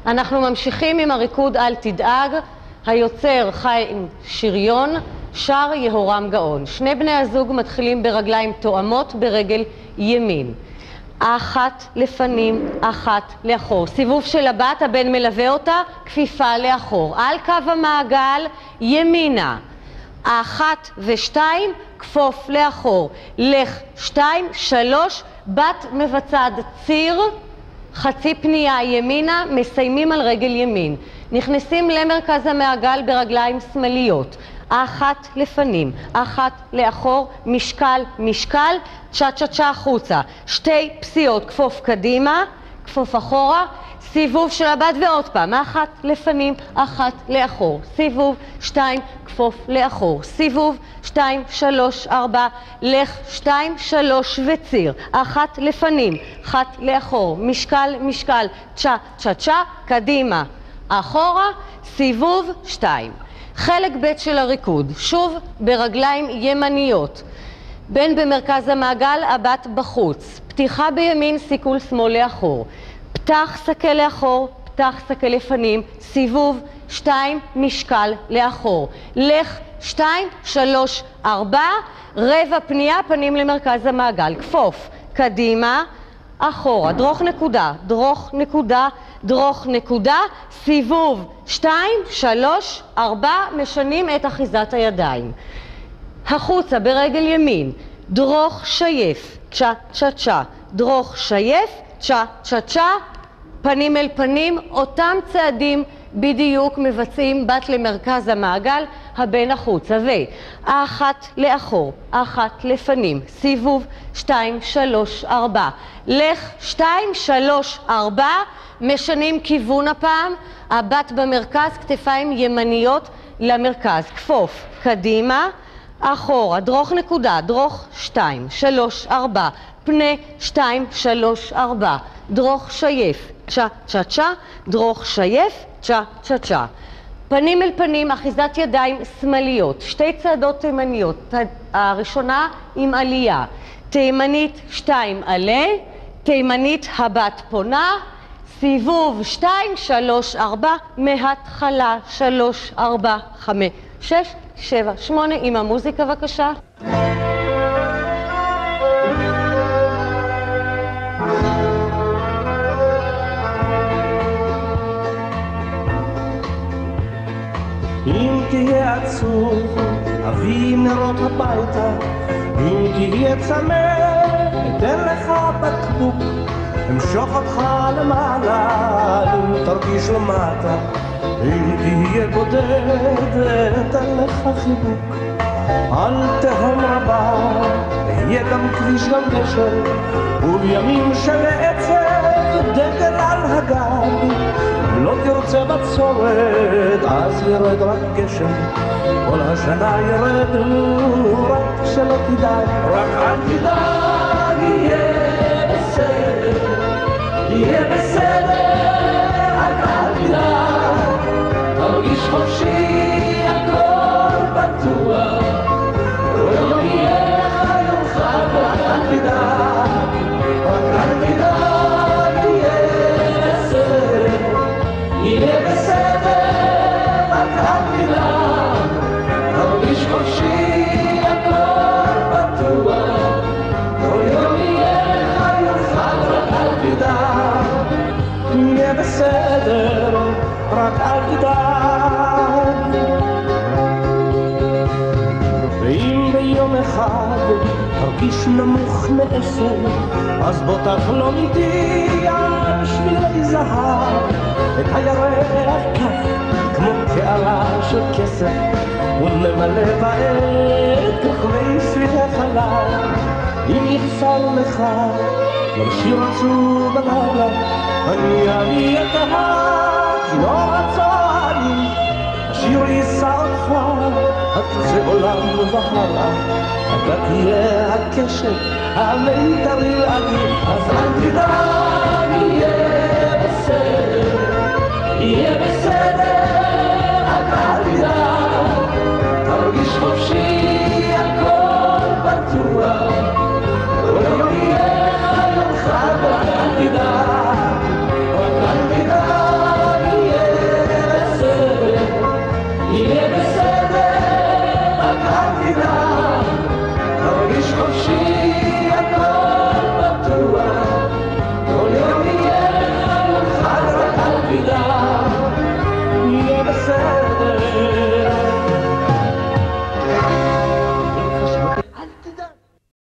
אנחנו ממשיכים עם הריקוד אל תדאג, היוצר חיים שריון, שר יהורם גאון. שני בני הזוג מתחילים ברגליים תואמות ברגל ימין. אחת לפנים, אחת לאחור. סיבוב של הבת, הבן מלווה אותה, כפיפה לאחור. על קו המעגל, ימינה. אחת ושתיים, כפוף לאחור. לך, שתיים, שלוש, בת מבצעת ציר, חצי פנייה ימינה, מסיימים על רגל ימין. נכנסים למרכז המעגל ברגליים שמאליות. אחת לפנים, אחת לאחור, משקל, משקל, צ'ה צ'ה צ'ה החוצה. שתי פסיעות, כפוף קדימה, כפוף אחורה, סיבוב של הבת ועוד פעם, אחת לפנים, אחת לאחור, סיבוב, שתיים, כפוף לאחור, סיבוב, שתיים, שלוש, ארבע, לך, שתיים, שלוש וציר, אחת לפנים, אחת לאחור, משקל, משקל, צ'ה צ'ה צ'ה, קדימה, אחורה, סיבוב, שתיים. חלק ב' של הריקוד, שוב ברגליים ימניות, בין במרכז המעגל, הבת בחוץ, פתיחה בימין, סיכול שמאל לאחור, פתח סקל לאחור, פתח סקל לפנים, סיבוב, שתיים, משקל לאחור, לך, שתיים, שלוש, ארבע, רבע פנייה, פנים למרכז המעגל, כפוף, קדימה, אחורה, דרוך נקודה, דרוך נקודה, דרוך נקודה, סיבוב, שתיים, שלוש, ארבע, משנים את אחיזת הידיים. החוצה ברגל ימין, דרוך שייף, צ'ה צ'ה צ'ה, דרוך שייף, צ'ה צ'ה צ'ה, פנים אל פנים, אותם צעדים בדיוק מבצעים בת למרכז המעגל, הבן החוצה, ואחת לאחור, אחת לפנים, סיבוב, שתיים, שלוש, ארבע, לך, שתיים, שלוש, ארבע, משנים כיוון הפעם, הבת במרכז, כתפיים ימניות למרכז, כפוף, קדימה, אחורה, דרוך נקודה, דרוך, שתיים, שלוש, ארבע, פנה, שתיים, שלוש, ארבע, דרוך שייף, צ'ה צ'ה צ'ה, דרוך שייף, צ'ה צ'ה צ'ה. פנים אל פנים, אחיזת ידיים שמאליות, שתי צעדות תימניות, הראשונה עם עלייה, תימנית 2 עלה, תימנית הבת פונה, סיבוב 2, 3, 4, מההתחלה 3, 4, 5, 6, 7, 8, עם המוזיקה בבקשה. אם תהיה עצוב, אביא נרות הביתה, אם תהיה צמא, אתן לך בקבוק, אמשוך אותך למעלה, אם תרגיש למטה, אם תהיה בודד, אתן לך חיבוק. על תהום רבה, יהיה גם כביש גם גשר, ובימים של עצב, דגל על הגג, לא תרצה בצורת, אז ירד רק גשם, כל השנה ירד, רק שלא תדאג, רק אל תדאג, יהיה בסדר, יהיה בסדר, רק אל תדאג, תרגיש חופשי, הכל בטוח, כל יום יהיה לך יום חג, רק אל תדאג, רק אל תדאג, יהיה בסדר, יהיה בסדר, רק אל תדאג, תרגיש חופשי, הכל בטוח, כל יום יהיה לך יום חג, רק אל תדאג, יהיה בסדר, רק אל תדאג. ואם ביום אחד תרגיש נמוך מ10, אז בוא תחלום איתי על שבילי זהב, את הירח כף כמו קערה של כסף, ונמלא בעת כוכבי שבילי חלב. אם יחסר לך גם שיר עצוב בלילה, אני אביא את הכינור הצועני, השיר יישא אותך עד קצה עולם והלאה, אתה תהיה הקשב המיתרי אני, אז אל תדאג, יהיה בסדר, יהיה בסדר, רק אל תדאג, תרגיש חופשי, הכל בטוח, כל יום יהיה לך יום חג, רק אל תדאג, רק אל תדאג, עושה